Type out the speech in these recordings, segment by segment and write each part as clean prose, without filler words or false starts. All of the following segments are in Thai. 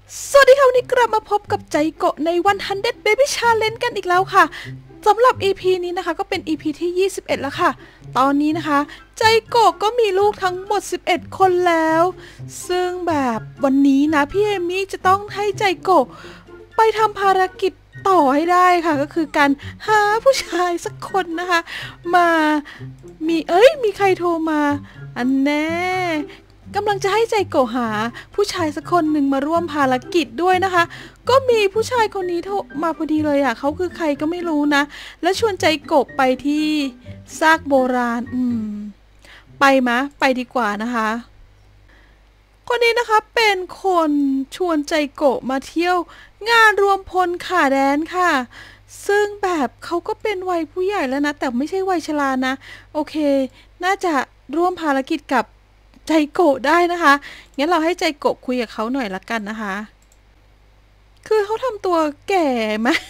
สวัสดีค่ะวันนี้กลับมาพบกับใจโกะใน100 Baby Challenge กันอีกแล้วค่ะสำหรับ EP นี้นะคะก็เป็น EP ที่21แล้วค่ะตอนนี้นะคะใจโกะก็มีลูกทั้งหมด11คนแล้วซึ่งแบบวันนี้นะพี่เอมี่จะต้องให้ใจโกะไปทำภารกิจต่อให้ได้ค่ะก็คือการหาผู้ชายสักคนนะคะมามีใครโทรมาอันแน่กำลังจะให้ใจโกะหาผู้ชายสักคนหนึ่งมาร่วมภารกิจด้วยนะคะก็มีผู้ชายคนนี้โทรมาพอดีเลยอ่ะเขาคือใครก็ไม่รู้นะแล้วชวนใจโกะไปที่ซากโบราณไปมะไปดีกว่านะคะคนนี้นะคะเป็นคนชวนใจโกะมาเที่ยวงานรวมพลขาแดนค่ะซึ่งแบบเขาก็เป็นวัยผู้ใหญ่แล้วนะแต่ไม่ใช่วัยชรานะโอเคน่าจะร่วมภารกิจกับใจโกะได้นะคะงั้นเราให้ใจโกะคุยกับเขาหน่อยละกันนะคะคือเขาทำตัวแก่ไหม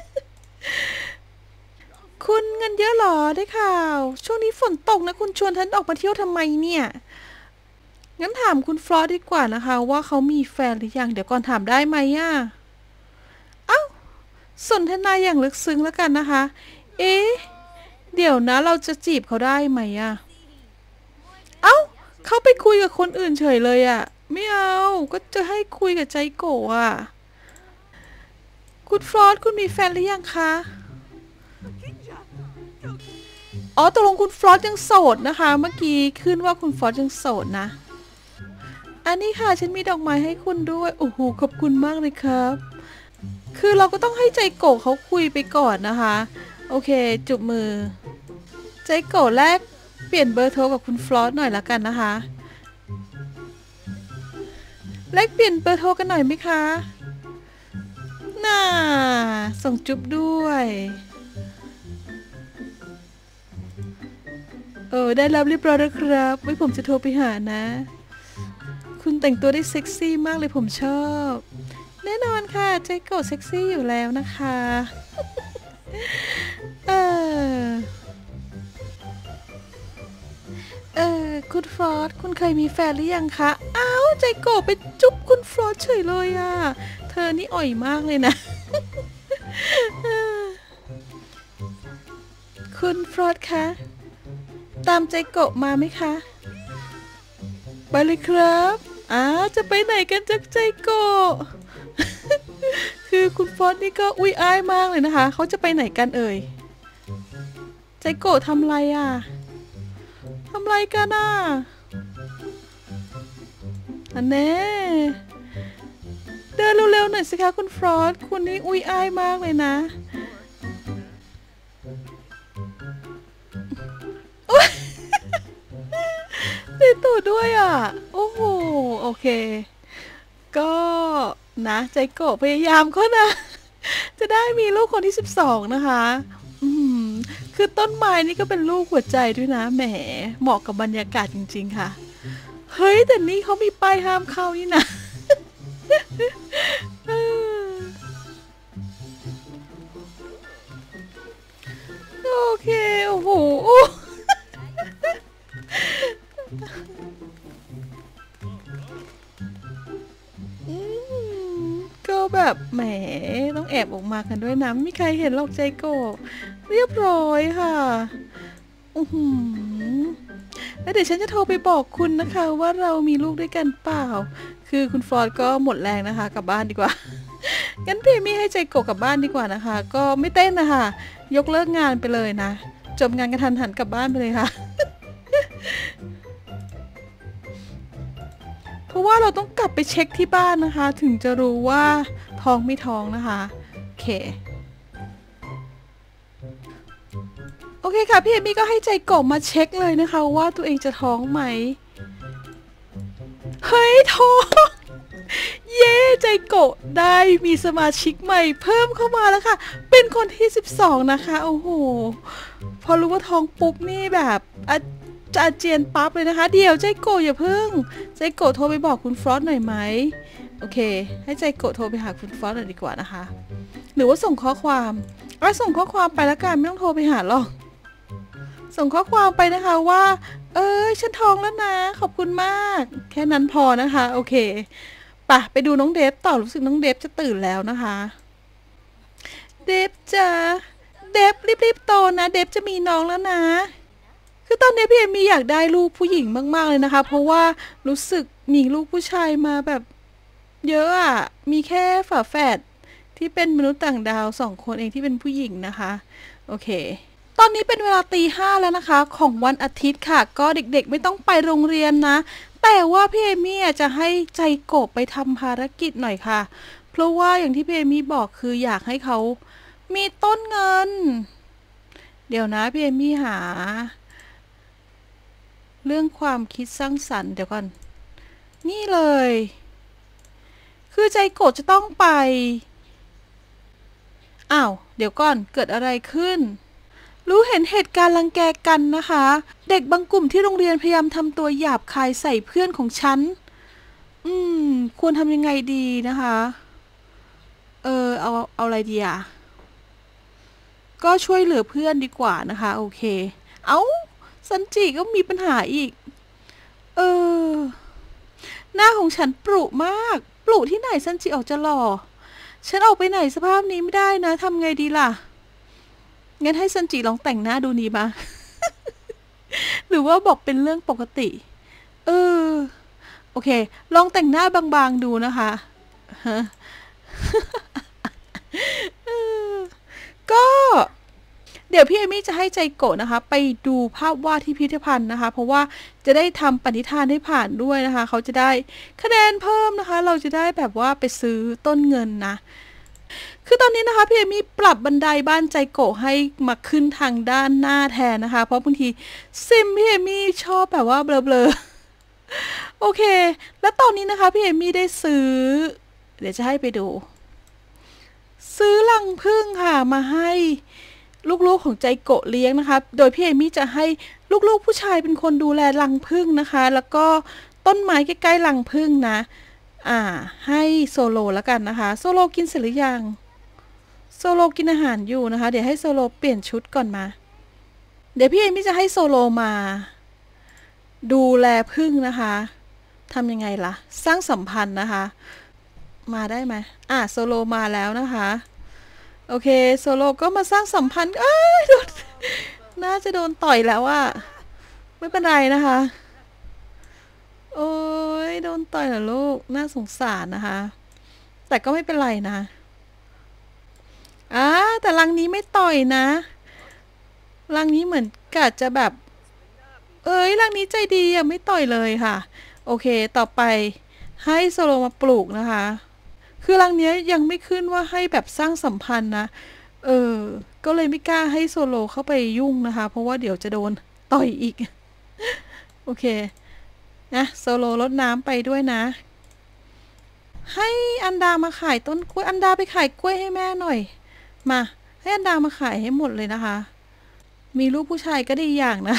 คุณเงินเยอะหรอได้ข่าวช่วงนี้ฝนตกนะคุณชวนฉันออกมาเที่ยวทำไมเนี่ยงั้นถามคุณฟลอสดีกว่านะคะว่าเขามีแฟนหรือยังเดี๋ยวก่อนถามได้ไหมอ่ะเอ้าสนทนาอย่างลึกซึ้งแล้วกันนะคะเอ๊ะเดี๋ยวนะเราจะจีบเขาได้ไหมอ่ะเอ้าเขาไปคุยกับคนอื่นเฉยเลยอ่ะไม่เอาก็จะให้คุยกับใจโกะอ่ะคุณฟลอสคุณมีแฟนหรือยังคะอ๋อตกลงคุณฟลอสยังโสดนะคะเมื่อกี้ขึ้นว่าคุณฟลอสยังโสดนะอันนี้ค่ะฉันมีดอกไม้ให้คุณด้วยโอ้โหขอบคุณมากเลยครับคือเราก็ต้องให้ใจโกะเขาคุยไปก่อนนะคะโอเคจุบมือใจโกะแลกเปลี่ยนเบอร์โทรกับคุณฟลอสหน่อยละกันนะคะแลกเปลี่ยนเบอร์โทรกันหน่อยไหมคะน่าส่งจุบด้วยได้รับเรียบร้อยแล้วครับไว้ผมจะโทรไปหานะคุณแต่งตัวได้เซ็กซี่มากเลยผมชอบแน่นอนค่ะใจโกะเซ็กซี่อยู่แล้วนะคะเออคุณฟลอสคุณเคยมีแฟนหรือยังคะอ้าวใจโกะไปจุ๊บคุณฟลอสเฉยเลยอ่ะเธอนี่อ่อยมากเลยนะคุณฟลอสคะตามใจโกะมาไหมคะไปเลยครับจะไปไหนกันจากใจโกะคือคุณฟลอสนี่ก็อุ้ยอ้ายมากเลยนะคะเขาจะไปไหนกันเอ่ยใจโกะทำไรอ่ะทำไรกันอ่ะอันแน่เดินเร็วๆหน่อยสิคะคุณฟลอสคุณนี่อุ้ยอ้ายมากเลยนะติดตัวด้วยอ่ะโอ้โหโอเคก็นะใจโกะพยายามเขานะจะได้มีลูกคนที่12นะคะอืมคือต้นไม้นี่ก็เป็นลูกหัวใจด้วยนะแหมเหมาะกับบรรยากาศจริงๆค่ะเฮ้ยแต่นี่เขามีป้ายห้ามเข้านี่นะโอเคโอ้โหก็แบบแหมต้องแอบออกมากันด้วยนะไม่มีใครเห็นหรอกใจโกะเรียบร้อยค่ะอือหือแล้วเดี๋ยวฉันจะโทรไปบอกคุณนะคะว่าเรามีลูกด้วยกันเปล่าคือคุณฟอร์ดก็หมดแรงนะคะกลับบ้านดีกว่างั้นพี่มี่ให้ใจโกะกลับบ้านดีกว่านะคะก็ไม่เต้นนะคะยกเลิกงานไปเลยนะจบงานกระทันหันกลับบ้านไปเลยค่ะเพราะว่าเราต้องกลับไปเช็คที่บ้านนะคะถึงจะรู้ว่าท้องไม่ท้องนะคะโอเคโอเคค่ะพี่เอมี่ก็ให้ใจโกะมาเช็คเลยนะคะว่าตัวเองจะท้องไหมเฮ้ยท้องเย้ใจโกะได้มีสมาชิกใหม่เพิ่มเข้ามาแล้วค่ะเป็นคนที่12นะคะโอ้โหพอรู้ว่าท้องปุ๊บนี่แบบจะอาเจียนปั๊บเลยนะคะเดี๋ยวใจโกะอย่าเพิ่งใจโกะโทรไปบอกคุณฟรอสหน่อยไหมโอเคให้ใจโกะโทรไปหาคุณฟรอสหน่อยดีกว่านะคะหรือว่าส่งข้อความส่งข้อความไปแล้วกันไม่ต้องโทรไปหาหรอกส่งข้อความไปนะคะว่าฉันท้องแล้วนะขอบคุณมากแค่นั้นพอนะคะโอเคไปดูน้องเดฟต่อรู้สึกน้องเดฟจะตื่นแล้วนะคะเดฟจะเดฟรีบๆโตนะเดฟจะมีน้องแล้วนะคือตอนนี้พี่เอมี่อยากได้ลูกผู้หญิงมากๆเลยนะคะเพราะว่ารู้สึกมีลูกผู้ชายมาแบบเยอะอะมีแค่ฝาแฝดที่เป็นมนุษย์ต่างดาว2 คนเองที่เป็นผู้หญิงนะคะโอเคตอนนี้เป็นเวลาตี 5แล้วนะคะของวันอาทิตย์ค่ะก็เด็กๆไม่ต้องไปโรงเรียนนะแต่ว่าพี่เอมี่จะให้ใจโกบไปทำภารกิจหน่อยค่ะเพราะว่าอย่างที่พี่เอมี่บอกคืออยากให้เขามีต้นเงินเดี๋ยวนะพี่เอมี่หาเรื่องความคิดสร้างสรรค์เดี๋ยวก่อนนี่เลยคือใจโกบจะต้องไปอ้าวเดี๋ยวก่อนเกิดอะไรขึ้นรู้เห็นเหตุการณ์รังแกกันนะคะเด็กบางกลุ่มที่โรงเรียนพยายามทำตัวหยาบคายใส่เพื่อนของฉันควรทำยังไงดีนะคะเอาอะไรดีอ่ะก็ช่วยเหลือเพื่อนดีกว่านะคะโอเคเอาซันจิก็มีปัญหาอีกหน้าของฉันปรุมากปรุที่ไหนซันจิออกจะหล่อฉันออกไปไหนสภาพนี้ไม่ได้นะทำไงดีล่ะงั้นให้ซันจิลองแต่งหน้าดูนี้มา หรือว่าบอกเป็นเรื่องปกติโอเคลองแต่งหน้าบางๆดูนะคะก็เดี๋ยวพี่เอมี่จะให้ใจโกะนะคะไปดูภาพวาดที่พิพิธภัณฑ์นะคะเพราะว่าจะได้ทำปณิธานให้ผ่านด้วยนะคะเขาจะได้คะแนนเพิ่มนะคะเราจะได้แบบว่าไปซื้อต้นเงินนะคือตอนนี้นะคะพี่เอมี่ปรับบันไดบ้านใจโกะให้มาขึ้นทางด้านหน้าแทนนะคะเพราะบางทีซิมพี่เอมี่ชอบแบบว่าเบลอๆโอเคแล้วตอนนี้นะคะพี่เอมี่ได้ซื้อเดี๋ยวจะให้ไปดูซื้อรังผึ้งค่ะมาให้ลูกๆของใจโกะเลี้ยงนะคะโดยพี่เอมี่จะให้ลูกๆผู้ชายเป็นคนดูแลรังผึ้งนะคะแล้วก็ต้นไม้ใกล้ๆรังผึ้งนะให้โซโลแล้วกันนะคะโซโลกินเสร็จหรือยังโซโลกินอาหารอยู่นะคะเดี๋ยวให้โซโลเปลี่ยนชุดก่อนมาเดี๋ยวพี่เอมี่จะให้โซโลมาดูแลผึ้งนะคะทำยังไงล่ะสร้างสัมพันธ์นะคะมาได้ไหมโซโลมาแล้วนะคะโอเคโซโลก็มาสร้างสัมพันธ์น่าจะโดนต่อยแล้วอะไม่เป็นไรนะคะโอ้ยโดนต่อยเหรอลูกน่าสงสารนะคะแต่ก็ไม่เป็นไรนะแต่รังนี้ไม่ต่อยนะรังนี้เหมือนกะจะแบบรังนี้ใจดีอะไม่ต่อยเลยค่ะโอเคต่อไปให้โซโลมาปลูกนะคะคือรังนี้ยังไม่ขึ้นว่าให้แบบสร้างสัมพันธ์นะก็เลยไม่กล้าให้โซโลเข้าไปยุ่งนะคะเพราะว่าเดี๋ยวจะโดนต่อยอีกโอเคนะโซโลรดน้ำไปด้วยนะให้อันดามาขายต้นกล้วยอันดาไปขายกล้วยให้แม่หน่อยมาให้อันดามาขายให้หมดเลยนะคะมีลูกผู้ชายก็ดีอย่างนะ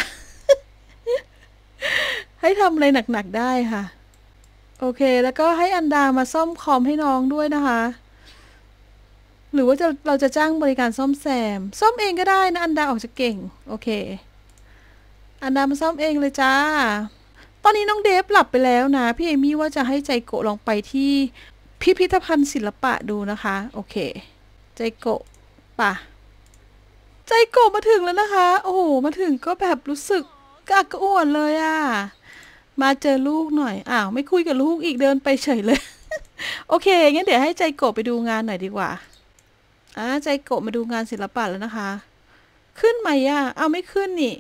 ให้ทำอะไรหนักๆได้ค่ะโอเคแล้วก็ให้อันดามาซ่อมคอมให้น้องด้วยนะคะหรือว่าเราจะจ้างบริการซ่อมแซมซ่อมเองก็ได้นะอันดาออกจะเก่งโอเคอันดามาซ่อมเองเลยจ้าตอนนี้น้องเดฟหลับไปแล้วนะพี่เอมี่ว่าจะให้ใจโกะลองไปที่พิพิธภัณฑ์ศิลปะดูนะคะโอเคใจโกะป่ะใจโกะมาถึงแล้วนะคะโอ้โหมาถึงก็แบบรู้สึกกระอักกระอ่วนเลยอะมาเจอลูกหน่อยไม่คุยกับลูกอีกเดินไปเฉยเลย โอเคงั้นเดี๋ยวให้ใจโกะไปดูงานหน่อยดีกว่าใจโกะมาดูงานศิลปะแล้วนะคะขึ้นไหมไม่ขึ้นนี่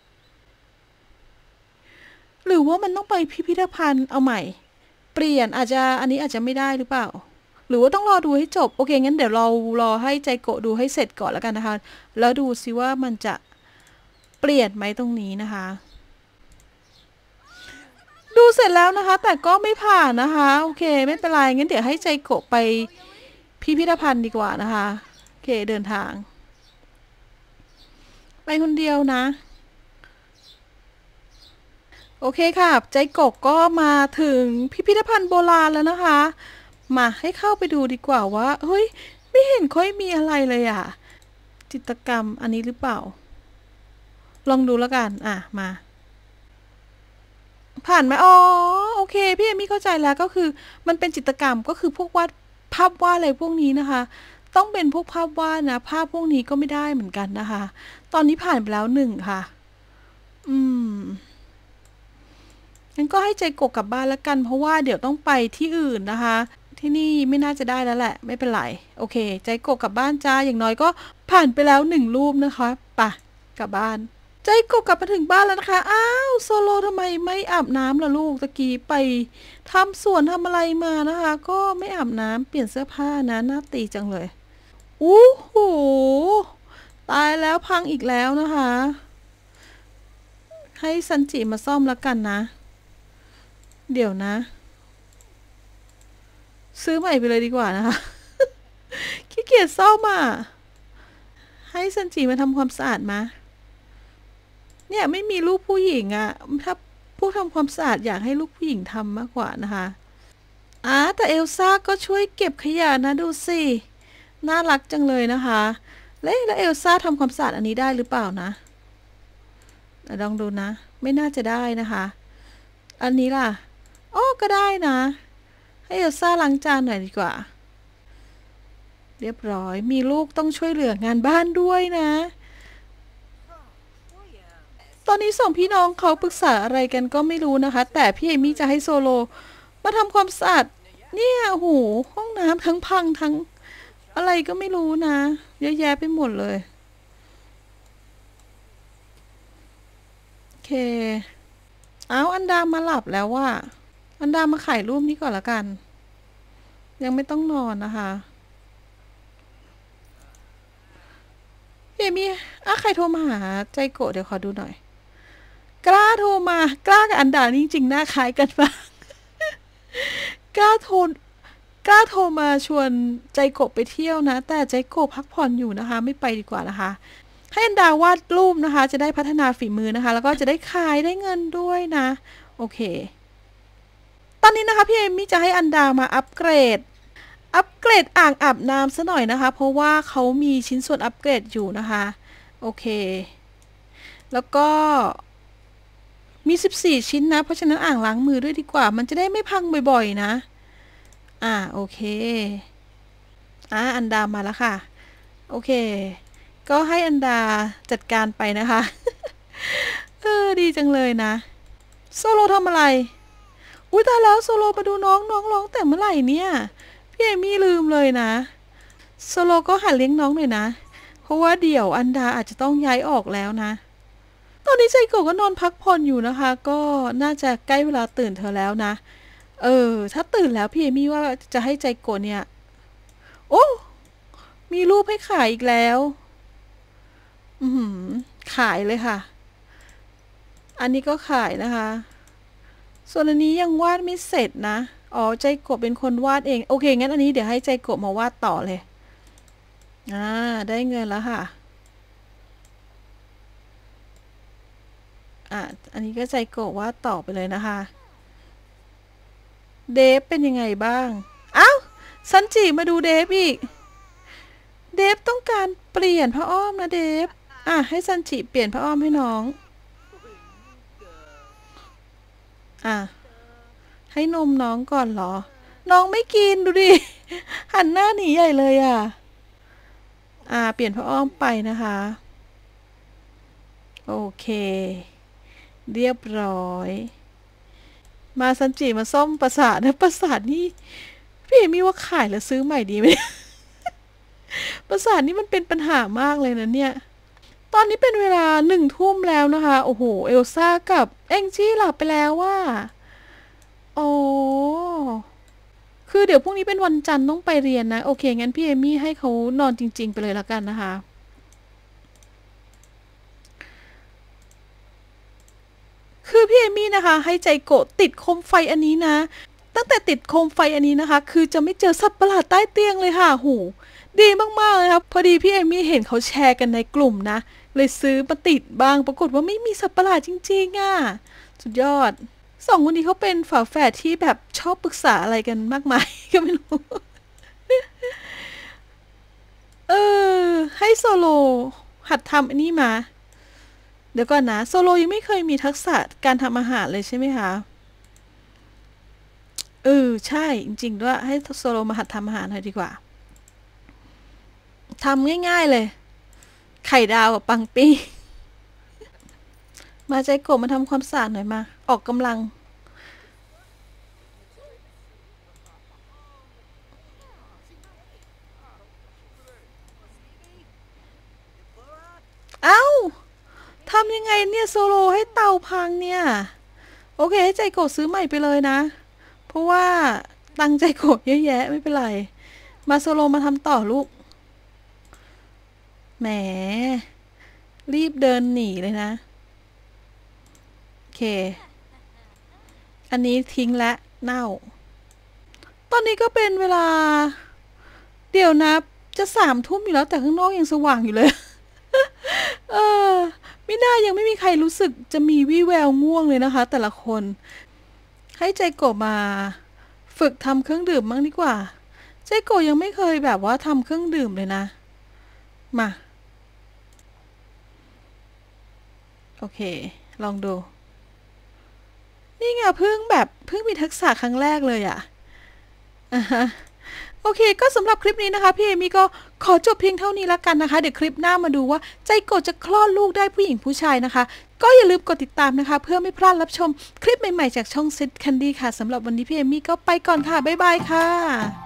หรือว่ามันต้องไปพิพิธภัณฑ์เอาใหม่เปลี่ยนอาจจะอันนี้อาจจะไม่ได้หรือเปล่าหรือว่าต้องรอดูให้จบโอเคงั้นเดี๋ยวเรารอให้ใจโกะดูให้เสร็จก่อนแล้วกันนะคะแล้วดูซิว่ามันจะเปลี่ยนไหมตรงนี้นะคะดูเสร็จแล้วนะคะแต่ก็ไม่ผ่านนะคะโอเคไม่เป็นไรงั้นเดี๋ยวให้ใจโกะไปพิพิธภัณฑ์ดีกว่านะคะโอเคเดินทางไปคนเดียวนะโอเคค่ะใจโกะก็มาถึงพิพิธภัณฑ์โบราณแล้วนะคะมาให้เข้าไปดูดีกว่าว่าเฮ้ยไม่เห็นค่อยมีอะไรเลยจิตรกรรมอันนี้หรือเปล่าลองดูแล้วกันมาผ่านไหมอ๋อโอเคพี่เอมี่เข้าใจแล้วก็คือมันเป็นจิตรกรรมก็คือพวกวาดภาพวาดอะไรพวกนี้นะคะต้องเป็นพวกภาพวาดนะภาพพวกนี้ก็ไม่ได้เหมือนกันนะคะตอนนี้ผ่านไปแล้ว1ค่ะอืมงั้นก็ให้ใจกกกลับบ้านแล้วกันเพราะว่าเดี๋ยวต้องไปที่อื่นนะคะที่นี่ไม่น่าจะได้แล้วแหละไม่เป็นไรโอเคใจกกกลับบ้านจ้าอย่างน้อยก็ผ่านไปแล้ว1 รูปนะคะไปกลับบ้าน ใจกบกลับมาถึงบ้านแล้วนะคะอ้าวโซโลทำไมไม่อาบน้ำล่ะลูกตะกี้ไปทำสวนทำอะไรมานะคะก็ไม่อาบน้ำเปลี่ยนเสื้อผ้านะน่าตีจังเลยอู้หูตายแล้วพังอีกแล้วนะคะให้ซันจิมาซ่อมแล้วกันนะเดี๋ยวนะซื้อใหม่ไปเลยดีกว่านะคะขี้เกียจซ่อมอ่ะให้ซันจิมาทำความสะอาดมาเนี่ยไม่มีลูกผู้หญิงอะถ้าผู้ทำความสะอาดอยากให้ลูกผู้หญิงทำมากกว่านะคะแต่เอลซ่าก็ช่วยเก็บขยะนะดูสิน่ารักจังเลยนะคะแล้วเอลซ่าทำความสะอาดอันนี้ได้หรือเปล่านะลองดูนะไม่น่าจะได้นะคะอันนี้ล่ะอ้อก็ได้นะให้เอลซ่าล้างจานหน่อยดีกว่าเรียบร้อยมีลูกต้องช่วยเหลืองานบ้านด้วยนะตอนนี้2 พี่น้องเขาปรึกษาอะไรกันก็ไม่รู้นะคะแต่พี่เอมี่จะให้โซโลมาทำความสะอาดเนี่ยโหห้องน้ำทั้งพังทั้งอะไรก็ไม่รู้นะเยอะแยะไปหมดเลยโอเคเอาอันดามาหลับแล้วว่าอันดามาถ่ายรูปนี้ก่อนละกันยังไม่ต้องนอนนะคะพี่เอมี่ใครโทรมาหาใจโกะเดี๋ยวขอดูหน่อยกล้าโทรมากล้ากับอันดานี่จริงๆหน้าคล้ายกันมากกล้าโทรมาชวนใจโกะไปเที่ยวนะแต่ใจโกะพักผ่อนอยู่นะคะไม่ไปดีกว่านะคะให้อันดาวาดรูปนะคะจะได้พัฒนาฝีมือนะคะแล้วก็จะได้ขายได้เงินด้วยนะโอเคตอนนี้นะคะพี่เอมี่จะให้อันดามาอัปเกรดอ่างอาบน้ำซะหน่อยนะคะเพราะว่าเขามีชิ้นส่วนอัปเกรดอยู่นะคะโอเคแล้วก็มี14ชิ้นนะเพราะฉะนั้นอ่างล้างมือด้วยดีกว่ามันจะได้ไม่พังบ่อยๆนะโอเคอันดามาแล้วค่ะโอเคก็ให้อันดาจัดการไปนะคะดีจังเลยนะโซโลทำอะไรอุ้ยตายแล้วโซโลมาดูน้องร้องแต่เมื่อไหร่เนี่ยพี่เอมี่ลืมเลยนะโซโลก็หัดเลี้ยงน้องหน่อยนะเพราะว่าเดี๋ยวอันดาอาจจะต้องย้ายออกแล้วนะตอนนี้ใจโกะก็นอนพักผ่อนอยู่นะคะก็น่าจะใกล้เวลาตื่นเธอแล้วนะถ้าตื่นแล้วพี่เอมี่ว่าจะให้ใจโกะเนี่ยโอ้มีรูปให้ขายอีกแล้วขายเลยค่ะอันนี้ก็ขายนะคะส่วนอันนี้ยังวาดไม่เสร็จนะใจโกะเป็นคนวาดเองโอเคงั้นอันนี้เดี๋ยวให้ใจโกะมาวาดต่อเลยได้เงินแล้วค่ะอันนี้ก็ใจโกะวาดต่อไปเลยนะคะเดฟเป็นยังไงบ้างซันจิมาดูเดฟอีกเดฟต้องการเปลี่ยนผ้าอ้อมนะเดฟให้ซันจิเปลี่ยนผ้าอ้อมให้น้องให้นมน้องก่อนเหรอน้องไม่กินดูดิหันหน้าหนีใหญ่เลยเปลี่ยนผ้าอ้อมไปนะคะโอเคเรียบร้อยมาซันจิมาซ่อมประสาทนะประสาทนี่พี่เอมี่ว่าขายแล้วซื้อใหม่ดีไหมประสาทนี่มันเป็นปัญหามากเลยนะเนี่ยตอนนี้เป็นเวลา1 ทุ่มแล้วนะคะโอ้โหเอลซ่ากับแองจี้หลับไปแล้วว่าคือเดี๋ยวพรุ่งนี้เป็นวันจันทร์ต้องไปเรียนนะโอเคงั้นพี่เอมี่ให้เขานอนจริงๆไปเลยละกันนะคะคือพี่เอมี่นะคะให้ใจโกะติดโคมไฟอันนี้นะตั้งแต่ติดโคมไฟอันนี้นะคะคือจะไม่เจอสัตว์ประหลาดใต้เตียงเลยค่ะหูดีมากๆเลยครับพอดีพี่เอมี่เห็นเขาแชร์กันในกลุ่มนะเลยซื้อมาติดบ้างปรากฏว่าไม่มีสัตว์ประหลาดจริงๆสุดยอด2 คนนี้เขาเป็นฝาแฝดที่แบบชอบปรึกษาอะไรกันมากมายก็ไม่รู้ให้โซโลหัดทำอันนี้มาเดี๋ยวก่อนนะโซโลยังไม่เคยมีทักษะการทำอาหารเลยใช่ไหมคะใช่จริงๆด้วยให้โซโลมาหัดทำอาหารหน่อยดีกว่าทำง่ายๆเลยไข่ดาวกับปังปี้มาใจโกะมาทำความสะอาดหน่อยมาออกกำลังเอ้าทำยังไงเนี่ยโซโลให้เตาพังเนี่ยโอเคให้ใจโกะซื้อใหม่ไปเลยนะเพราะว่าตังใจโกะเยอะแยะไม่เป็นไรมาโซโลมาทำต่อลูกแหมรีบเดินหนีเลยนะโอเคอันนี้ทิ้งและเน่าตอนนี้ก็เป็นเวลาเดี๋ยวนะจะ3 ทุ่มอยู่แล้วแต่ข้างนอกยังสว่างอยู่เลยเออไม่น่ายังไม่มีใครรู้สึกจะมีวี่แววง่วงเลยนะคะแต่ละคนให้ใจโกะมาฝึกทำเครื่องดื่มบ้างดีกว่าใจโกะยังไม่เคยแบบว่าทำเครื่องดื่มเลยนะมาโอเคลองดูนี่ไงเพิ่งมีทักษะครั้งแรกเลยอะอ่ะฮะโอเคก็สำหรับคลิปนี้นะคะพี่เอมี่ก็ขอจบเพียงเท่านี้แล้วกันนะคะเดี๋ยวคลิปหน้ามาดูว่าใจโกะจะคลอดลูกได้ผู้หญิงผู้ชายนะคะก็อย่าลืมกดติดตามนะคะเพื่อไม่พลาดรับชมคลิปใหม่ๆจากช่อง Set Candy ค่ะสำหรับวันนี้พี่เอมี่ก็ไปก่อนค่ะบ๊ายบายค่ะ